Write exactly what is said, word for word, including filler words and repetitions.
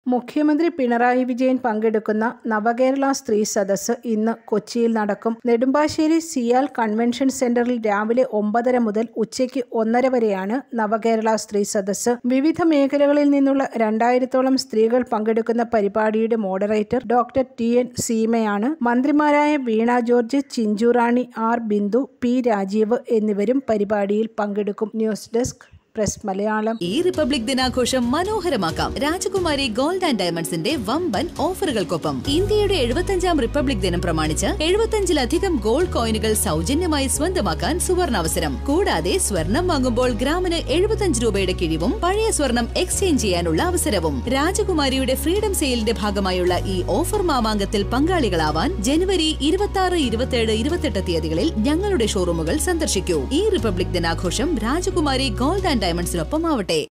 മുഖ്യമന്ത്രി പിണറായി വിജയൻ പങ്കെടുക്കുന്ന നവകേരള സ്ത്രീ സദസ്സ് ഇന്ന് കൊച്ചിയിൽ നടക്കും. നെടുമ്പാശ്ശേരി സിയാൽ കൺവെൻഷൻ സെന്ററിൽ രാവിലെ ഒമ്പതര മുതൽ ഉച്ചയ്ക്ക് ഒന്നര വരെയാണ് നവകേരള സ്ത്രീ സദസ്സ്. വിവിധ മേഖലകളിൽ നിന്നുള്ള രണ്ടായിരത്തോളം സ്ത്രീകൾ പങ്കെടുക്കുന്ന പരിപാടിയുടെ മോഡറേറ്റർ ഡോക്ടർ ടി എൻ സീമയാണ്. മന്ത്രിമാരായ Veena George, Chinchurani, R Bindu, P Rajeev എന്നിവരും പരിപാടിയിൽ പങ്കെടുക്കും. News desk press Malayalam. ഈ റിപ്പബ്ലിക് ദിനാഘോഷം മനോഹരമാക്കാം രാജകുമാരി ഗോൾഡ് ആൻഡ് ഡയമണ്ട്സിന്റെ വമ്പൻ ഓഫറുകൾക്കൊപ്പം. ഇന്ത്യയുടെ എഴുപത്തഞ്ചാം റിപ്പബ്ലിക് ദിനം പ്രമാണിച്ച് എഴുപത്തഞ്ചിലധികം ഗോൾഡ് കോയിനുകൾ സൗജന്യമായി സ്വന്തമാക്കാൻ സുവർണാവസരം. കൂടാതെ സ്വർണം വാങ്ങുമ്പോൾ ഗ്രാമിന് എഴുപത്തഞ്ച് രൂപയുടെ കിഴിവും പഴയ സ്വർണം എക്സ്ചേഞ്ച് ചെയ്യാനുള്ള അവസരവും. രാജകുമാരിയുടെ ഫ്രീഡം സെയിലിന്റെ ഭാഗമായുള്ള ഈ ഓഫർ മാമാങ്കത്തിൽ പങ്കാളികളാവാൻ ജനുവരി ഇരുപത്തി ആറ്, ഇരുപത്തിയേഴ്, ഇരുപത്തെട്ട് തീയതികളിൽ ഞങ്ങളുടെ ഷോറൂമുകൾ സന്ദർശിക്കൂ. ഈ റിപ്പബ്ലിക് ദിനാഘോഷം രാജകുമാരി ഗോൾഡ് ആൻഡ് ഡയമണ്ട്സിനൊപ്പം ആവട്ടെ.